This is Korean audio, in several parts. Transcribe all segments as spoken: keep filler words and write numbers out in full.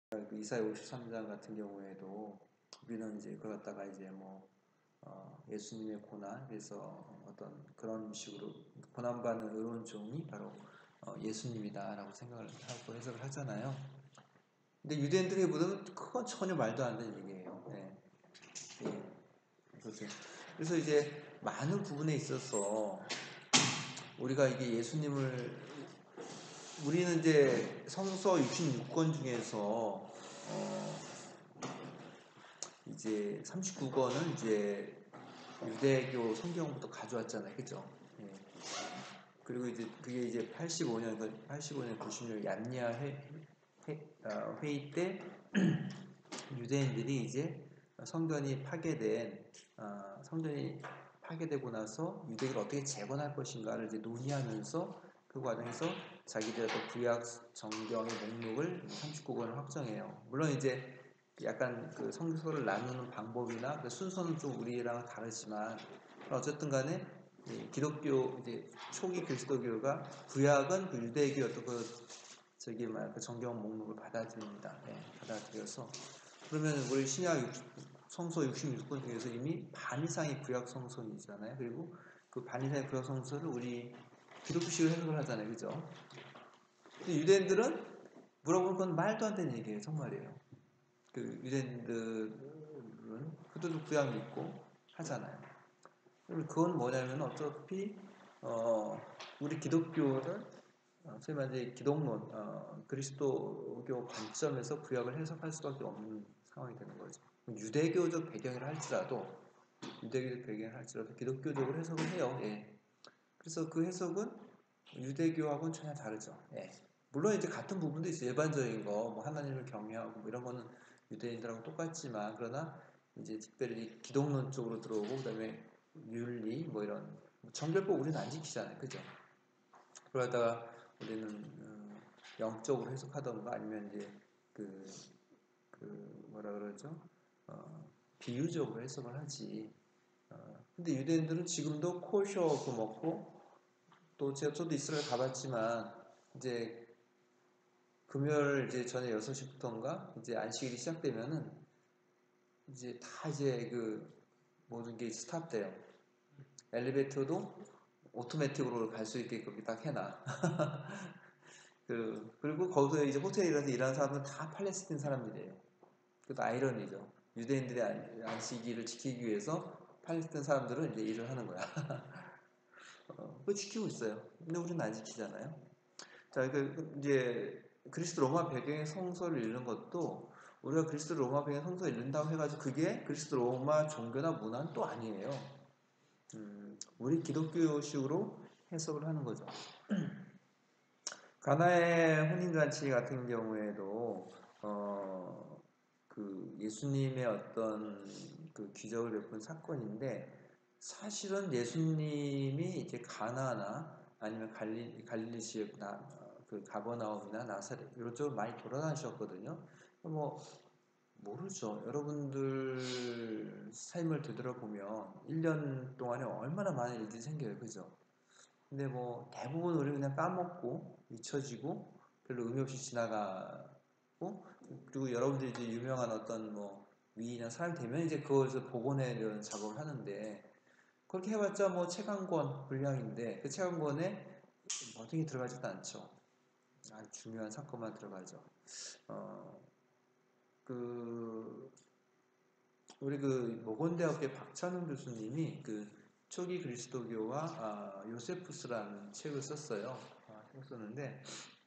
그 이사야 오십삼 장 같은 경우에도 우리는 이제 그걸 갖다가 이제 뭐 어, 예수님의 고난, 그래서 어떤 그런 식으로 고난받는 의로운 종이 바로 어, 예수님이다라고 생각을 하고 해석을 하잖아요. 근데 유대인들이 보면 그건 전혀 말도 안 되는 얘기예요. 네. 네. 그래서, 그래서 이제 많은 부분에 있어서 우리가 이게 예수님을 우리는 이제 성서 육십육 권 중에서 어 이제 삼십구 권을 이제 유대교 성경부터 가져왔잖아요, 그죠? 예. 그리고 이제 그게 이제 팔십오 년, 팔십오 년, 구십 년 얀니아 회, 회, 어, 회의 때 유대인들이 이제 성전이 파괴된 어, 성전이 파괴되고 나서 유대인을 어떻게 재건할 것인가를 이제 논의하면서 그 과정에서 자기들의 또 구약 정경의 목록을 삼십구 권을 확정해요. 물론 이제 약간 그 성서를 나누는 방법이나 그 순서는 좀 우리랑 다르지만 어쨌든 간에 기독교 이제 초기 그리스도교가 구약은 그 유대교 어떤 그 저기 말 그 정경 목록을 받아들입니다. 네, 받아들여서 그러면 우리 신약 성서 육십육 권 중에서 이미 반 이상이 구약 성서이잖아요. 그리고 그 반 이상의 구약 성서를 우리 기독교식으로 해석을 하잖아요. 그죠? 근데 유대인들은 물어보면 그건 말도 안 되는 얘기예요. 정말이에요. 그 유대인들은 그들도 구약 믿고 하잖아요. 그건 뭐냐면 어차피 어, 우리 기독교를 어, 소위 말해 기독론 어, 그리스도교 관점에서 구약을 해석할 수밖에 없는 상황이 되는 거죠. 유대교적 배경이라 할지라도 유대교적 배경이라 할지라도 기독교적으로 해석을 해요. 예. 그래서 그 해석은 유대교하고는 전혀 다르죠. 예. 물론 이제 같은 부분도 있어요. 일반적인 거, 뭐 하나님을 경외하고 뭐 이런 거는 유대인들하고 똑같지만 그러나 이제 특별히 기독론 쪽으로 들어오고 그다음에 윤리 뭐 이런 정결법 우리는 안 지키잖아요, 그죠? 그러다가 우리는 어, 영적으로 해석하던가 아니면 이제 그, 그 뭐라 그러죠? 어, 비유적으로 해석을 하지. 어, 근데 유대인들은 지금도 코셔 그 먹고 또 제가 저도 이스라엘 가봤지만 이제 금요일 이제 저녁 여섯 시부터인가 이제 안식일이 시작되면은 이제 다 이제 그 모든 게 스탑돼요. 엘리베이터도 오토매틱으로 갈 수 있게 그렇게 딱 해놔. 그, 그리고 거기서 이제 호텔이라서 일하는 사람은 다 팔레스틴 사람들이에요. 그것도 아이러니죠. 유대인들의 안식일을 지키기 위해서 팔레스틴 사람들은 이제 일을 하는 거야. 어, 그거 지키고 있어요. 근데 우리는 안 지키잖아요. 자, 그, 이제, 그리스 로마 배경의 성서를 읽는 것도 우리가 그리스 로마 배경의 성서를 읽는다고 해가지고 그게 그리스 로마 종교나 문화는 또 아니에요. 음, 우리 기독교식으로 해석을 하는 거죠. 가나의 혼인잔치 같은 경우에도 어, 그 예수님의 어떤 그 기적을 베푼 사건인데 사실은 예수님이 이제 가나나 아니면 갈리 갈릴리 지역 나, 그 가버나움이나 나사렛 이런 쪽으로 많이 돌아다니셨거든요. 뭐 모르죠. 여러분들 삶을 되돌아보면 일 년 동안에 얼마나 많은 일들이 생겨요. 그죠? 근데 뭐 대부분 우리 그냥 까먹고 잊혀지고 별로 의미 없이 지나가고 그리고 여러분들이 이제 유명한 어떤 뭐 위인이나 사람 되면 이제 그것을 복원해내는 작업을 하는데 그렇게 해봤자 뭐 책 한 권 분량인데 그 책 한 권에 모든 게 들어가지도 않죠. 아주 중요한 사건만 들어가죠. 어, 그 우리 그 모건대학교 박찬웅 교수님이 그 초기 그리스도교와 아, 요세푸스라는 책을 썼어요. 아, 책 썼는데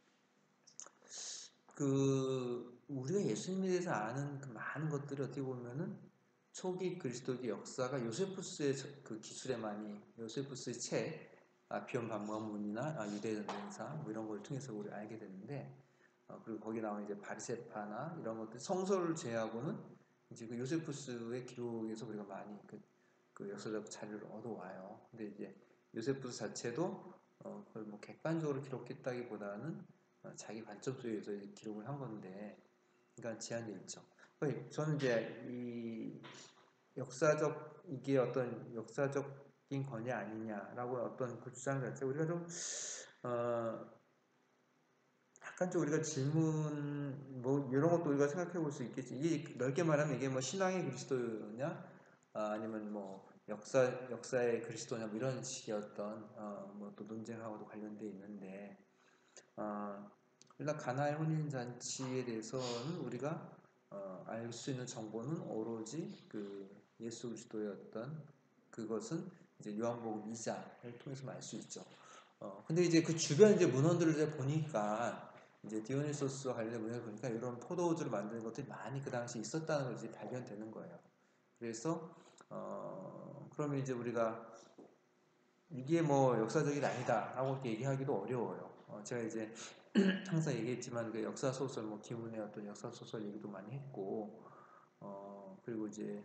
그 우리가 예수님에 대해서 아는 그 많은 것들이 어떻게 보면은 초기 그리스도교 역사가 요세푸스의 그 기술에 많이 요세푸스의 책 아, 비언 반문이나 아, 유대 전쟁사 뭐 이런 걸 통해서 우리 알게 됐는데 어, 그리고 거기 나온 이제 바리세파나 이런 것들 성서를 제외하고는 이제 그 요세푸스의 기록에서 우리가 많이 그, 그 역사적 자료를 얻어와요. 근데 이제 요세푸스 자체도 어, 그걸 뭐 객관적으로 기록했다기보다는 어, 자기 관점 속에서 기록을 한 건데, 그러니까 제한이 있죠. 그러니까 저는 이제 이 역사적 이게 어떤 역사적인 거냐 아니냐라고 어떤 그 주장 자체 우리가 좀 어, 약간 좀 우리가 질문 뭐 이런 것도 우리가 생각해 볼 수 있겠지. 이게 넓게 말하면 이게 뭐 신앙의 그리스도냐, 아, 아니면 뭐 역사 역사의 그리스도냐, 뭐 이런 식의 어떤 어, 뭐 또 논쟁하고도 관련돼 있는데, 어, 일단 가나의 혼인 잔치에 대해서는 우리가 어, 알 수 있는 정보는 오로지 그 예수 그리스도의 어떤 그것은 이제 요한복음 이 장을 통해서만 알 수 있죠. 어, 근데 이제 그 주변 이제 문헌들을 이제 보니까 이제 디오니소스와 관련된 문헌을 보니까 이런 포도주를 만드는 것들이 많이 그 당시 있었다는 것이 발견되는 거예요. 그래서 어, 그러면 이제 우리가 이게 뭐 역사적이 아니다라고 얘기하기도 어려워요. 어, 제가 이제 항상 얘기했지만 그 역사 소설, 뭐 김은의 어떤 역사 소설 얘기도 많이 했고, 어, 그리고 이제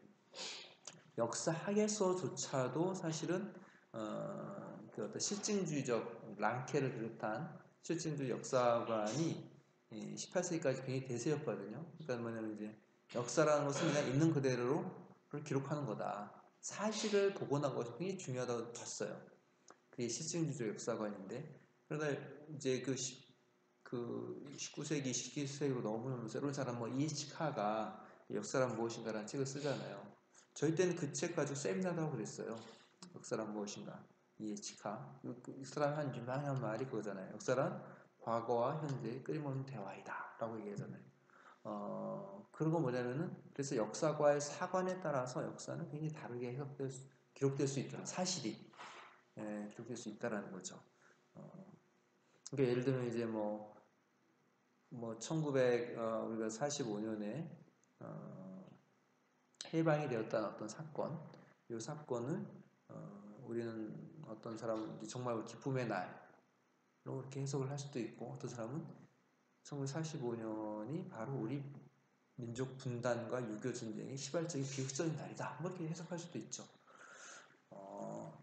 역사학에서조차도 사실은 어, 그 어떤 실증주의적 랑케를 비롯한 실증주의 역사관이 십팔 세기까지 굉장히 대세였거든요. 그러니까 뭐냐면 이제 역사라는 것은 그냥 있는 그대로를 기록하는 거다. 사실을 복원한 것이 굉장히 중요하다고 봤어요. 그게 실증주의적 역사관인데, 그러다 이제 그, 그 십구 세기, 이십 세기로 넘으면서 새로운 사람 뭐 이에이치 카가 역사란 무엇인가라는 책을 쓰잖아요. 저희 때는 그 책 가지고 세미나도 하고 그랬어요. 역사란 무엇인가, 이에이치 카. 이 사람 한 유명한 말이 그거잖아요. 역사란 과거와 현재의 끊임없는 대화이다 라고 얘기하잖아요. 어, 그런 건 뭐냐면은, 그래서 역사과의 사관에 따라서 역사는 굉장히 다르게 해석될 수, 기록될 수 있다. 사실이 예, 기록될 수 있다라는 거죠. 어, 그러니까 예를 들면 이제 뭐, 뭐 천구백사십오 년에 어, 해방이 되었다는 어떤 사건, 이 사건을 어, 우리는 어떤 사람은 정말 기쁨의 날로 이렇게 해석을 할 수도 있고, 어떤 사람은 천구백사십오 년이 바로 우리 민족 분단과 유교 전쟁의 시발적인 비극적인 날이다, 뭐 이렇게 해석할 수도 있죠. 어,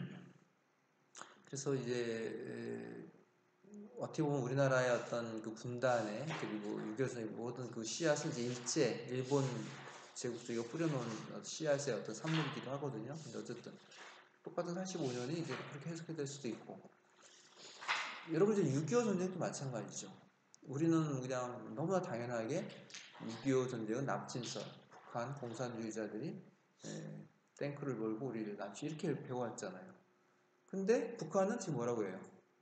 그래서 이제 어떻게 보면 우리나라의 어떤 그 분단에, 그리고 유교적인 모든 그 씨앗은 이제 일제 일본 제국주의가 뿌려놓은 씨앗의 어떤 산물이기도 하거든요. 근데 어쨌든 똑같은 사십오 년이 이제 그렇게 해석될 수도 있고, 여러분 이제 육이오 전쟁도 마찬가지죠. 우리는 그냥 너무나 당연하게 육이오 전쟁은 남친설, 북한 공산주의자들이 예, 탱크를 몰고 우리를 남치 이렇게 배워왔잖아요. 근데 북한은 지금 뭐라고 해요?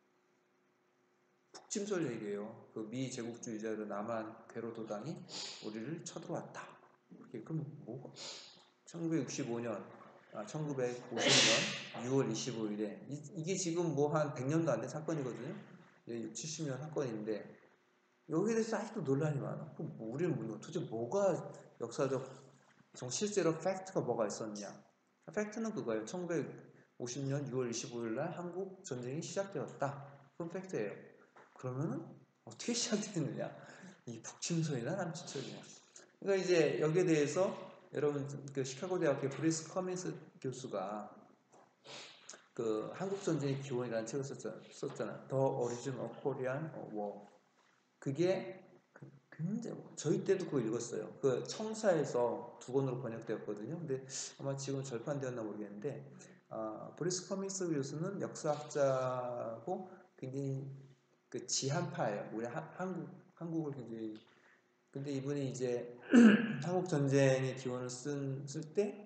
북침설 얘기예요. 그 미 제국주의자들 남한 괴로 도당이 우리를 쳐들어왔다. 그게 그럼 뭐? 천구백육십오 년, 아, 천구백오십 년 유월 이십오일에 이, 이게 지금 뭐 한 백 년도 안 된 사건이거든요. 육십, 칠십 년 사건인데 여기에 대해서 아직도 논란이 많아. 그럼 뭐 우리는 뭐 도대체 뭐가 역사적 정 실제로 팩트가 뭐가 있었냐? 팩트는 그거예요. 천구백오십 년 유월 이십오일 날 한국 전쟁이 시작되었다. 그건 팩트예요. 그러면은 어떻게 시작됐느냐? 이 북침설이나 남침설이냐? 그러니까 이제 여기에 대해서 여러분 그 시카고 대학교 브리스 커밍스 교수가 그 한국 전쟁의 기원이라는 책을 썼잖아. The Origin of Korean War. 그게 굉장히 저희 때도 그거 읽었어요. 그 청사에서 두 권으로 번역되었거든요. 근데 아마 지금 절판되었나 모르겠는데, 아, 브리스 커밍스 교수는 역사학자고 굉장히 그 지한파예요. 우리 하, 한국 한국을 굉장히, 근데 이분이 이제 한국 전쟁의 기원을 쓴 쓸 때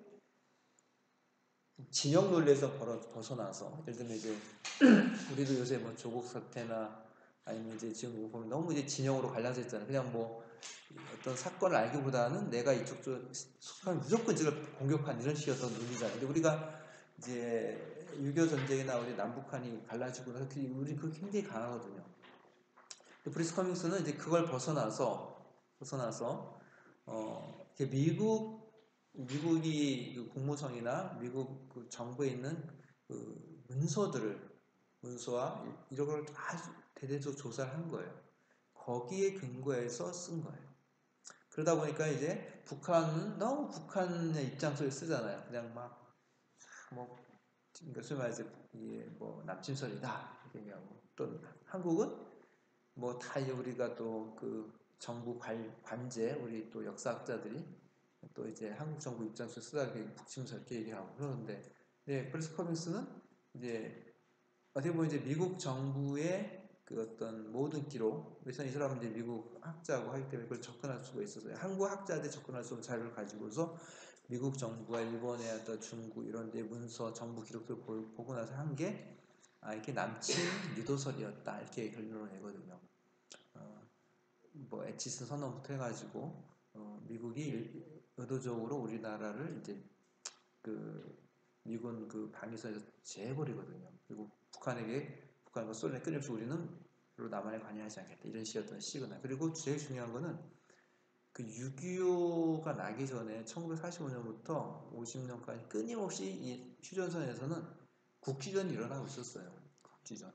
진영 논리에서 벗어나서, 예를 들면 이제 우리도 요새 뭐 조국 사태나 아니면 이제 지금 보면 너무 이제 진영으로 갈라져 있잖아요. 그냥 뭐 어떤 사건을 알기보다는 내가 이쪽 쪽 속하면 무조건 이걸 공격한 이런 식의 어떤 논리잖아요. 근데 우리가 이제 유교 전쟁이나 우리 남북한이 갈라지고 나서 우리 그게 굉장히 강하거든요. 브리스 커밍스는 이제 그걸 벗어나서 벗어나서 어 미국 미국이 그 국무성이나 미국 그 정부에 있는 그 문서들을 문서와 이런 걸 다 대대적으로 조사를 한 거예요. 거기에 근거해서 쓴 거예요. 그러다 보니까 이제 북한은 너무 북한의 입장 속에 쓰잖아요. 그냥 막 뭐 그러니까 소위 말해서 이게 뭐 남침설이다 이렇게 얘기하고, 또 한국은 뭐 다 우리가 또 그 정부 관, 관제 우리 또 역사학자들이 또 이제 한국 정부 입장에서 쓰다 북침설 이렇게 얘기하고 그러는데, 네, 브리스 커밍스는 이제 어떻게 보면 이제 미국 정부의 그 그 어떤 모든 기록, 그래서 이 사람들이 미국 학자고 하기 때문에 그걸 접근할 수가 있었어요. 한국 학자들이 접근할 수 없는 자료를 가지고서 미국 정부와 일본의 어떤 중국 이런 데 문서, 정부 기록들을 보고 나서 한 게 아, 이게 남친 유도설이었다 이렇게 결론을 내거든요. 어, 뭐 에치슨 선언부터 해가지고 어, 미국이 의도적으로 우리나라를 이제 그 미군 그 방위선에서 제해버리거든요. 그리고 북한에게 북한과 소련에 끊임없이 우리는 별로 남한에 관여하지 않겠다 이런 식이었던 시그널. 그리고 제일 중요한 거는 그 육이오가 나기 전에 천구백사십오 년부터 오십 년까지 끊임없이 이 휴전선에서는 국지전이 일어나고 있었어요. 국지전.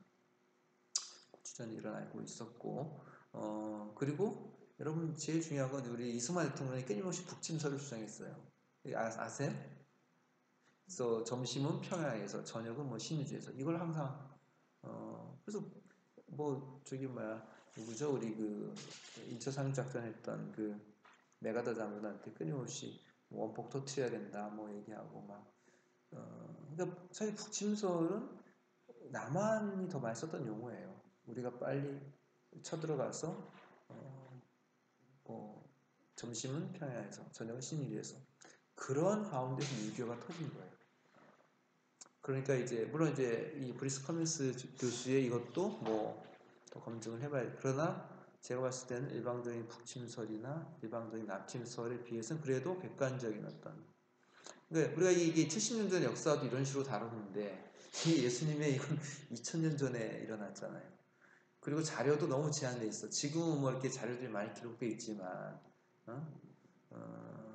국지전이 일어나고 있었고, 어, 그리고 여러분 제일 중요한 건 우리 이승만 대통령이 끊임없이 북침설을 주장했어요. 아, 아세요? 그래서 점심은 평양에서, 저녁은 뭐 신의주에서. 이걸 항상, 어, 그래서 뭐 저기 뭐야, 누구죠? 우리 그 일 차 상륙작전 했던 그 메가더 장군한테 끊임없이 뭐 원폭 터트려야 된다 뭐 얘기하고 막 어, 그러니까 사실 북침설은 남한이 더 많이 썼던 용어예요. 우리가 빨리 쳐들어가서 어, 뭐 점심은 평양에서 저녁은 신의리에서 그런 가운데서 유교가 터진 거예요. 그러니까 이제 물론 이제 이 브리스 커민스 교수의 이것도 뭐 더 검증을 해봐야 돼. 그러나 제가 봤을 때는 일방적인 북침설이나 일방적인 남침설에 비해서는 그래도 객관적인 어떤 그러니까 우리가 이게 칠십 년 전의 역사도 이런 식으로 다루는데 이 예수님의 이건 이천 년 전에 일어났잖아요. 그리고 자료도 너무 제한돼 있어. 지금은 뭐 이렇게 자료들이 많이 기록돼 있지만 어? 어,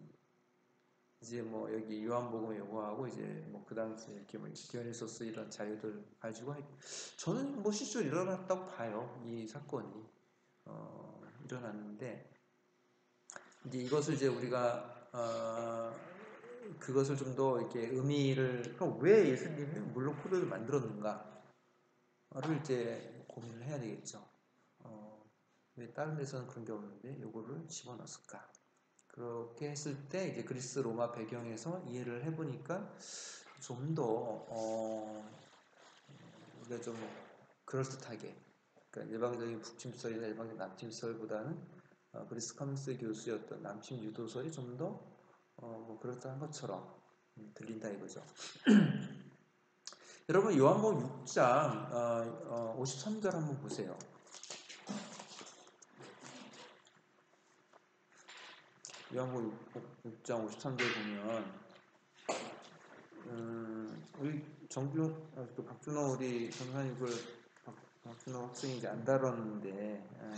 이제 뭐 여기 요한복음 요거하고 이제 뭐 그 당시에 이렇게 뭐 디오니소스 이런 자료들 가지고 하, 저는 뭐 실제로 일어났다고 봐요. 이 사건이 어, 일어났는데 이제 이것을 이제 우리가 어, 그것을 좀 더 이렇게 의미를 그럼 왜 예수님이 물론 코드를 만들었는가를 이제 고민을 해야 되겠죠. 어, 왜 다른 데서는 그런 게 없는데 요거를 집어넣었을까? 그렇게 했을 때 이제 그리스 로마 배경에서 이해를 해보니까 좀 더 어, 우리가 좀 그럴듯하게 그러니까 일방적인 북침설이나 일방적인 남침설보다는 어, 그리스 커민스 교수였던 남침 유도설이 좀 더 어, 뭐 그럴듯한 것처럼 음, 들린다 이거죠. 여러분 요한복음 육 장 어, 어, 오십삼 절 한번 보세요. 요한복음 육 장 오십삼 절 보면 음, 우리 정규 그 박준호 우리 전사님 그 박, 박준호 학생이 이제 안 다뤘는데 에,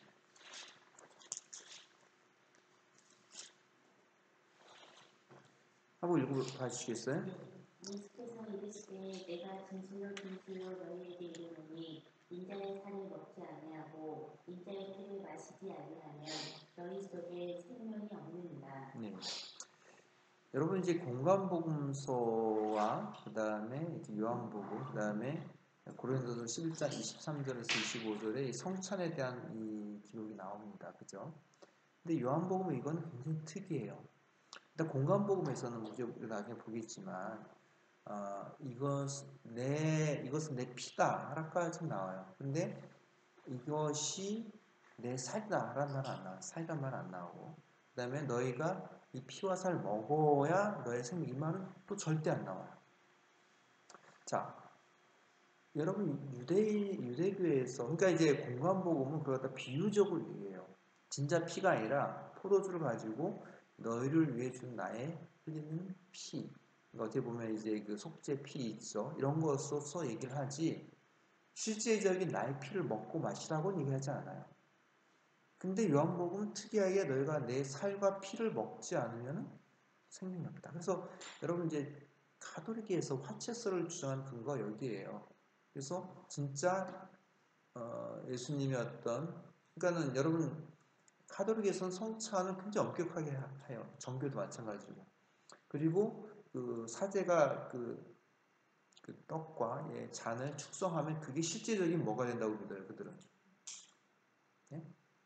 한번 읽어봐 주시겠어요? 예수께서 이르시되 내가 진실로 진실로 너희에게 이르노니 인자의 살을 먹지 아니하고 인자의 피를 마시지 아니하면 너희 속에 생명이 없느니라. 네. 여러분 이제 공간복음서와 그 다음에 요한복음, 그 다음에 고린도서 십일 장 이십삼 절에서 이십오 절에 성찬에 대한 이 기록이 나옵니다. 그죠? 근데 요한복음은 이건 굉장히 특이해요. 일단 공간복음에서는 뭐 우리가 나중에 보겠지만 어, 이것 내 이것은 내 피다 라까지 나와요. 근데 이것이 내 살다라는 말은 안 나와. 살이란 말은 안 나오고 그 다음에 너희가 이 피와 살 먹어야 너의 생명 이 말은 또 절대 안 나와요. 자, 여러분 유대 유대교에서 그러니까 이제 공간복음은 그걸 갖다 비유적으로 얘기해요. 진짜 피가 아니라 포도주를 가지고 너희를 위해 준 나의 흘리는 피. 그러니까 어떻게 보면 이제 그 속죄 피 있죠. 이런 것으로서 얘기를 하지 실제적인 나의 피를 먹고 마시라고는 얘기하지 않아요. 근데 요한복음은 특이하게 너희가 내 살과 피를 먹지 않으면 생명이 없다. 그래서 여러분 이제 가톨릭에서 화채설을 주장하는 근거가 여기에요. 그래서 진짜 어, 예수님의 어떤 그러니까는 여러분 가톨릭에서는 성찬을 굉장히 엄격하게 해요. 정교도 마찬가지고. 그리고 그 사제가 그, 그 떡과 예, 잔을 축성하면 그게 실제적인 뭐가 된다고 믿어요. 그들은. 예?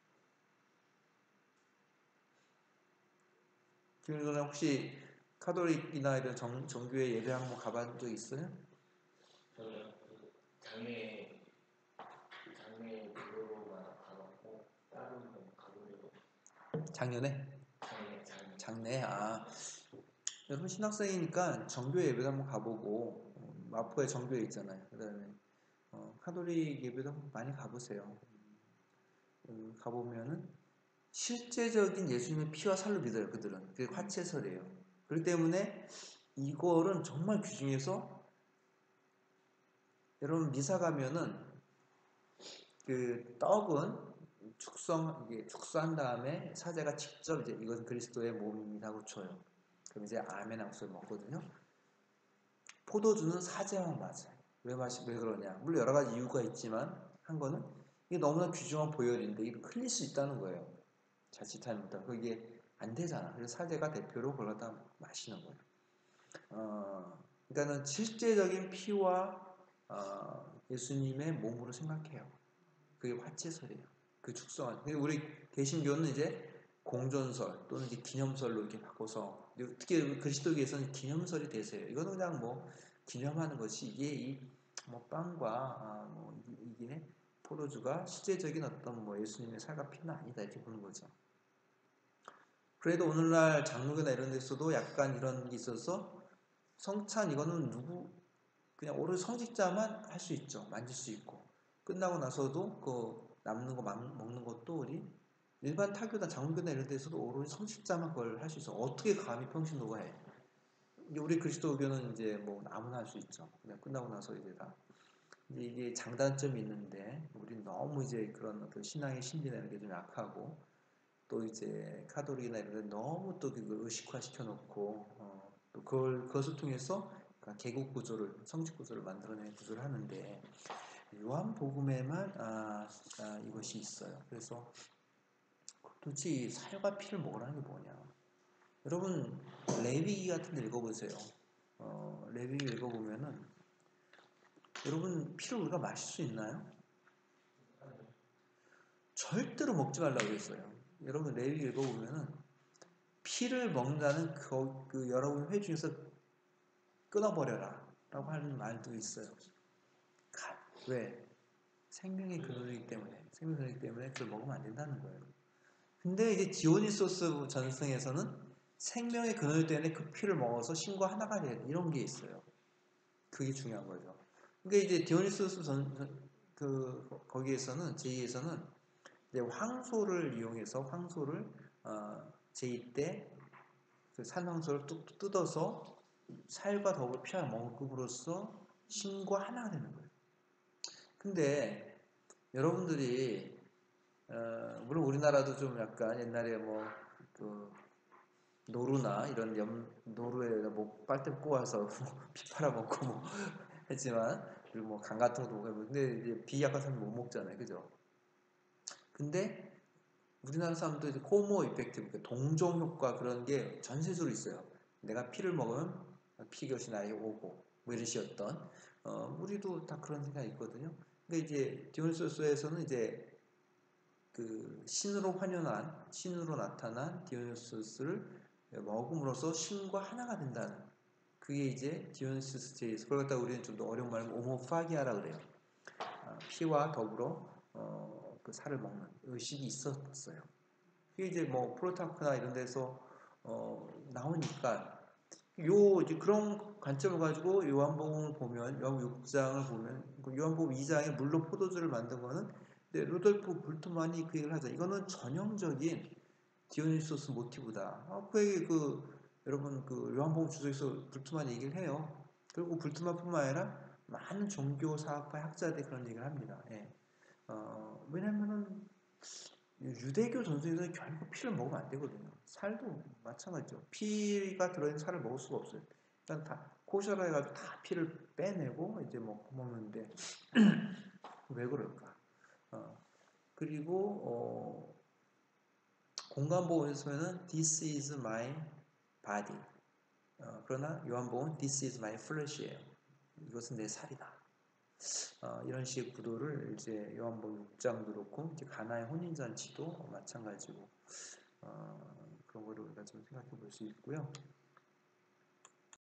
그러면 혹시 카톨릭이나 이런 정, 정교회 예배 한번 가본 적 있어요? 저는 그 장례 작년에? 네, 작년. 작년에? 아, 여러분 신학생이니까 정교 예배도 한번 가보고 어, 마포에 정교회 있잖아요. 그다음에 어, 카톨릭 예배도 한번 많이 가보세요. 음, 가보면은 실제적인 예수님의 피와 살로 믿어요. 그들은 그게 화채설이에요. 그렇기 때문에 이거는 정말 귀중해서 여러분 미사 가면은 그 떡은 축성 이게 축사한 다음에 사제가 직접 이제 이건 그리스도의 몸이라고 줘요. 그럼 이제 아멘 하고서 먹거든요. 포도주는 사제만 맞아요. 왜 마시 왜 그러냐? 물론 여러 가지 이유가 있지만 한 거는 이게 너무나 귀중한 보혈인데 이거 흘릴 수 있다는 거예요. 자칫하면 그게 안 되잖아. 그래서 사제가 대표로 그걸 갖다 마시는 거예요. 어, 그러니까는 실제적인 피와 어, 예수님의 몸으로 생각해요. 그게 화채설이에요. 그 축성한. 우리 개신교는 이제 공전설 또는 이제 기념설로 이렇게 바꿔서 특히 그리스도교에서는 기념설이 대세예요. 이거는 그냥 뭐 기념하는 것이 이게 이 뭐 빵과 아, 뭐 이게 포도주가 실제적인 어떤 뭐 예수님의 살과 피는 아니다 이렇게 보는 거죠. 그래도 오늘날 장로교나 이런 데서도 약간 이런 게 있어서 성찬 이거는 누구 그냥 오로지 성직자만 할 수 있죠. 만질 수 있고 끝나고 나서도 그 남는 거 먹는 것도 우리 일반 타교나 장로교나 이런 데서도 오로지 성직자만 그걸 할 수 있어. 어떻게 감히 평신도가 해? 우리 그리스도교는 이제 뭐 아무나 할 수 있죠. 그냥 끝나고 나서 이제 다 이제 이게 장단점이 있는데 우리 너무 이제 그런 어떤 신앙의 신비나 이런 게 좀 약하고 또 이제 카톨릭이나 이런 데 너무 또 그걸 의식화 시켜놓고 어, 또 그걸 그것을 통해서 계급 구조를 성직 구조를 만들어내는 구조를 하는데 요한복음에만 아, 아, 이것이 있어요. 그래서 도대체 이 살과 피를 먹으라는 게 뭐냐? 여러분 레위기 같은 데 읽어보세요. 어, 레위기 읽어보면은 여러분 피를 우리가 마실 수 있나요? 절대로 먹지 말라고 했어요. 여러분 레위기 읽어보면은 피를 먹는다는 그, 그 여러분 회 중에서 끊어버려라 라고 하는 말도 있어요. 왜? 생명의 근원이기 때문에 생명의 근원이기 때문에 그걸 먹으면 안 된다는 거예요. 근데 이제 디오니소스 전승에서는 생명의 근원 때문에 그 피를 먹어서 신과 하나가 돼 이런 게 있어요. 그게 중요한 거죠. 그러니까 이제 디오니소스 전, 그 거기에서는 제이에서는 이제 황소를 이용해서 황소를 어, 제이 때그 산황소를 뚝 뜯어서 살과 더불어 피와 먹음으로써 신과 하나가 되는 거예요. 근데 여러분들이 어, 물론 우리나라도 좀 약간 옛날에 뭐그 노루나 이런 염, 노루에 뭐 빨대 꼬아서 피 팔아먹고 뭐 했지만 그리고 뭐 간 같은 것도 먹고 근데 이제 비약한 사람 못 먹잖아요, 그죠? 근데 우리나라 사람도 이제 코모 이펙트, 그러니까 동종 효과 그런 게 전세적으로 있어요. 내가 피를 먹으면 피것이 나에게 오고 뭐 이런 식이었던 어, 우리도 다 그런 생각이 있거든요. 근데 이제 디오니소스에서는 이제 그 신으로 환연한 신으로 나타난 디오니소스를 먹음으로써 신과 하나가 된다는 그게 이제 디오니소스 제이스. 그걸 갖다 우리는 좀 더 어려운 말로 오모파기아라 그래요. 아, 피와 더불어 어, 그 살을 먹는 의식이 있었어요. 그게 이제 뭐 프로타크나 이런 데서 어, 나오니까 요 이제 그런 관점을 가지고 요한복음을 보면 요한복음 육 장을 보면 요한복음 이 장에 물로 포도주를 만든 거는 루돌프 불트만이 그 얘기를 하죠. 이거는 전형적인 디오니소스 모티브다. 아, 그 얘기 그 여러분 그 요한복음 주석에서 불트만 얘기를 해요. 그리고 불트만뿐만 아니라 많은 종교 사학파 학자들이 그런 얘기를 합니다. 예. 어, 왜냐면은 유대교 전승에서는 결국 피를 먹으면 안 되거든요. 살도 마찬가지죠. 피가 들어있는 살을 먹을 수가 없어요. 일단 다 코셔라 해가지고 다 피를 빼내고 이제 뭐 먹는데 왜 그럴까? 어, 그리고 어, 공간보호에서는 This is my body. 어, 그러나 요한복음은 This is my flesh예요. 이것은 내 살이다. 어, 이런 식의 구도를 이제 요한복음 육 장도 그렇고 이제 가나의 혼인잔치도 마찬가지고 어, 그런 거를 우리가 좀 생각해 볼 수 있고요.